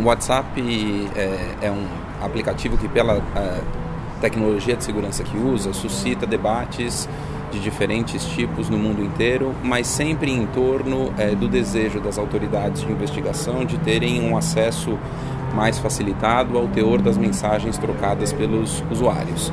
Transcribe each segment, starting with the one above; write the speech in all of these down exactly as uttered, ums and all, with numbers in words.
o WhatsApp é, é um aplicativo que, pela tecnologia de segurança que usa, suscita debates de diferentes tipos no mundo inteiro, mas sempre em torno é, do desejo das autoridades de investigação de terem um acesso mais facilitado ao teor das mensagens trocadas pelos usuários.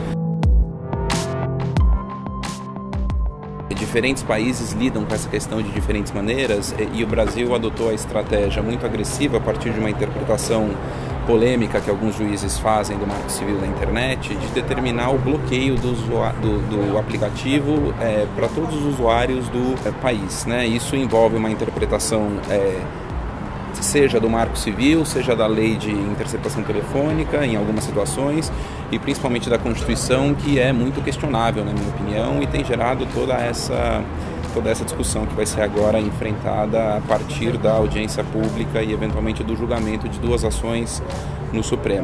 Diferentes países lidam com essa questão de diferentes maneiras e o Brasil adotou a estratégia muito agressiva a partir de uma interpretação polêmica que alguns juízes fazem do Marco Civil da internet, de determinar o bloqueio do, do, do aplicativo é, para todos os usuários do é, país, né? Isso envolve uma interpretação é, seja do Marco Civil, seja da lei de interceptação telefônica em algumas situações e principalmente da Constituição, que é muito questionável na minha opinião e tem gerado toda essa toda essa discussão que vai ser agora enfrentada a partir da audiência pública e eventualmente do julgamento de duas ações no Supremo.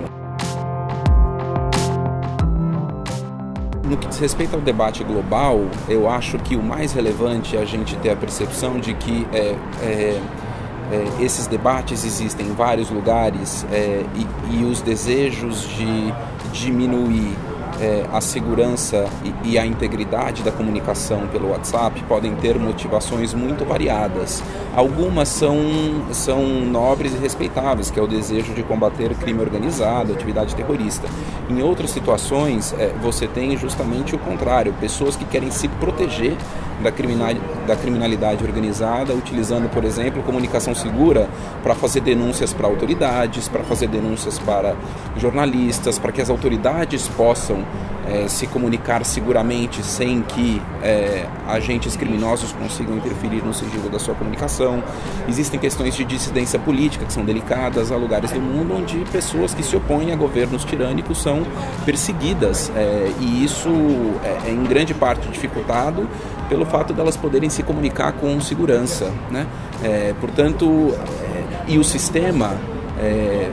No que diz respeito ao debate global, eu acho que o mais relevante é a gente ter a percepção de que é, é, É, esses debates existem em vários lugares é, e, e os desejos de diminuir é, a segurança e, e a integridade da comunicação pelo WhatsApp podem ter motivações muito variadas. Algumas são, são nobres e respeitáveis, que é o desejo de combater crime organizado, atividade terrorista. Em outras situações, é, você tem justamente o contrário, pessoas que querem se proteger da criminalidade, da criminalidade organizada, utilizando, por exemplo, comunicação segura para fazer denúncias para autoridades, para fazer denúncias para jornalistas, para que as autoridades possam é, se comunicar seguramente sem que é, agentes criminosos consigam interferir no sigilo da sua comunicação. Existem questões de dissidência política que são delicadas. Há lugares do mundo onde pessoas que se opõem a governos tirânicos são perseguidas é, e isso é, é em grande parte dificultado pelo fato delas de poderem se comunicar com segurança, né? É, portanto, é, e o sistema é,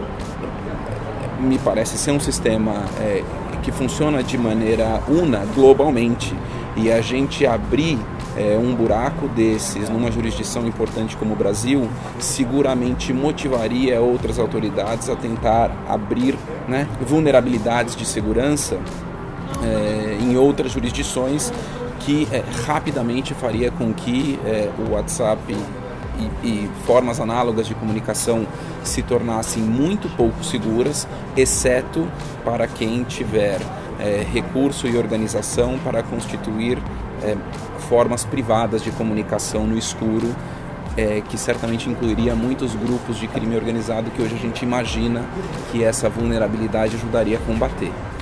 me parece ser um sistema é, que funciona de maneira una globalmente, e a gente abrir é, um buraco desses numa jurisdição importante como o Brasil seguramente motivaria outras autoridades a tentar abrir, né, vulnerabilidades de segurança é, em outras jurisdições, que é, rapidamente faria com que é, o WhatsApp e, e formas análogas de comunicação se tornassem muito pouco seguras, exceto para quem tiver é, recurso e organização para constituir é, formas privadas de comunicação no escuro, é, que certamente incluiria muitos grupos de crime organizado que hoje a gente imagina que essa vulnerabilidade ajudaria a combater.